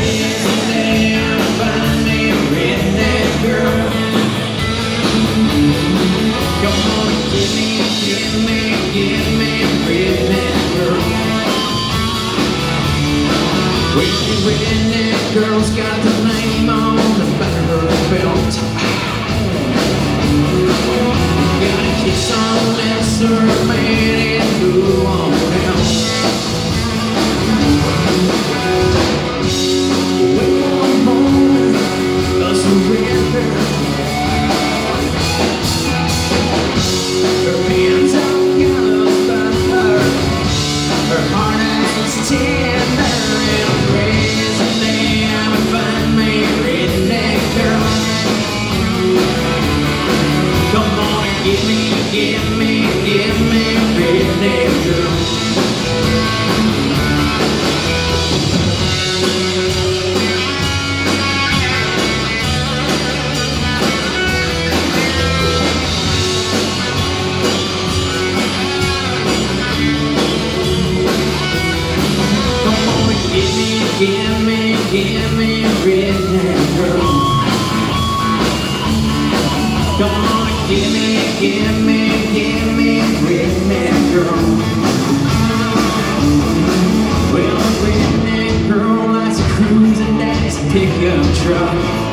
Redneck girl's got the name on the back of her belt. Got a kiss on that sir, man, and go on down. When one morning, a surrender. Her hands out, got about her. Her heart is tender and red. Give me a redneck girl. Come on, give me a redneck girl. Come on, give me a redneck girl. Well, a redneck girl likes a cruising daddy's pickup truck.